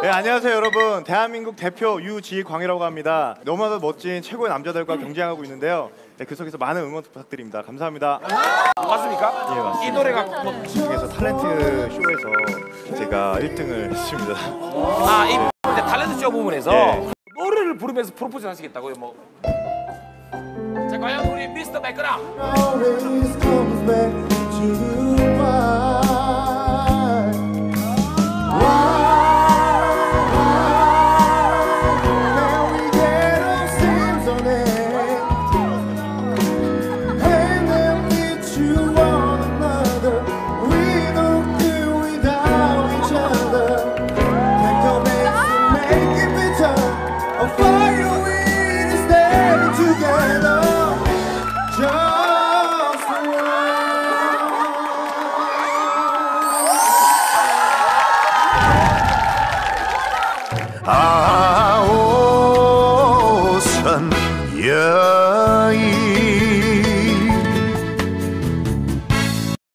네, 안녕하세요 여러분. 대한민국 대표 유지광이라고 합니다. 너무나도 멋진 최고의 남자들과 경쟁하고 있는데요. 네, 그 속에서 많은 응원 부탁드립니다. 감사합니다. 맞습니까? 예, 맞습니다. 이 노래가 뭐... 중에서 탤런트 쇼에서 제가 1등을 했습니다. 아, 이 탤런트 쇼 부분에서 예. 노래를 부르면서 프로포즈 하시겠다고요? 뭐. 자, 과연 우리 미스터 백그라 아